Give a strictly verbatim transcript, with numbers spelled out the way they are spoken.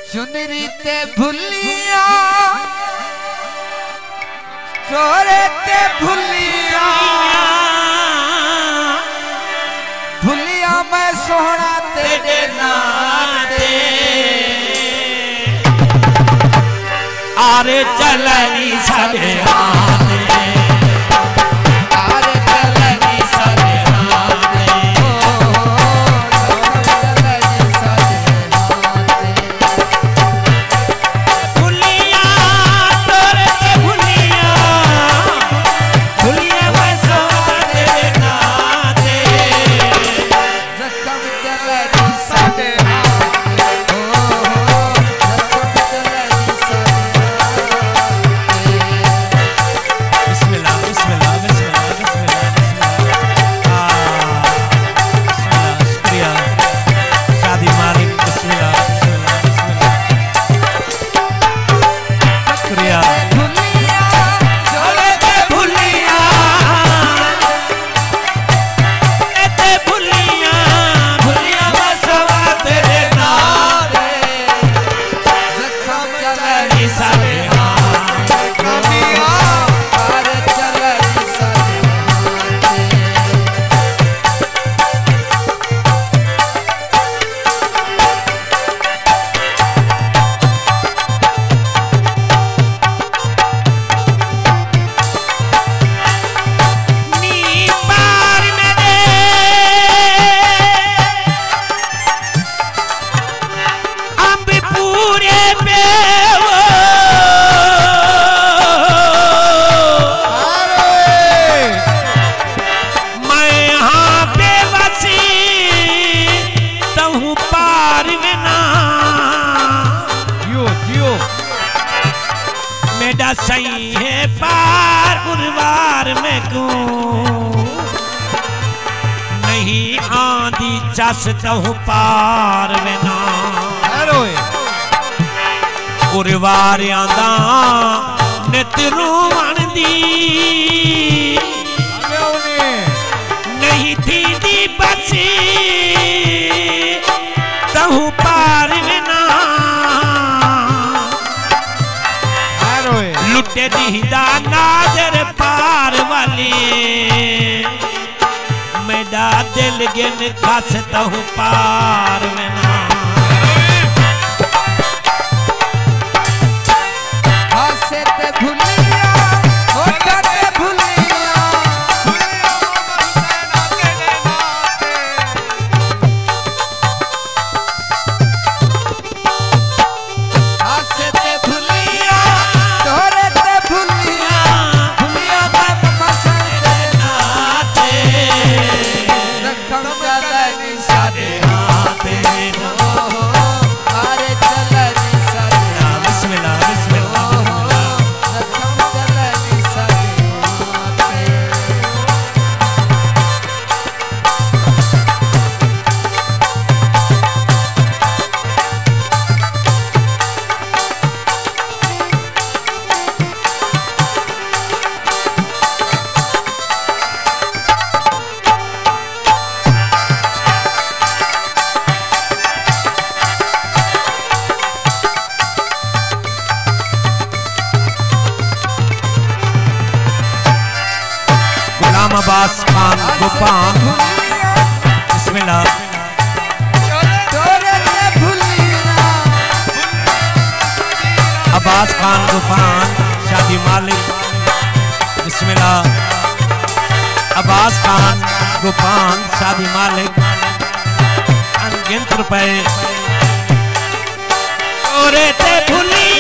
चुनरी ते भुलिया चोरे ते भुलिया भुलिया मैं सोहना तेरे नाते आरे चलनी सारे सही है पार उर्वार में क्यों नहीं आंधी चसता हूँ पार में ना उर्वार आंदा नित रोवन दी नहीं थी दी बची तहु पार में ना लुटे दीदा नाजर पार वाली मेरा दिल गिन खसता हूँ पार में ना अब्बास खान गुफान बिस्मिल्लाह अब्बास खान गुफान शादी मालिक बिस्मिल्लाह अब्बास खान गुफान शादी मालिक अनगिनत रुपए और ते भुली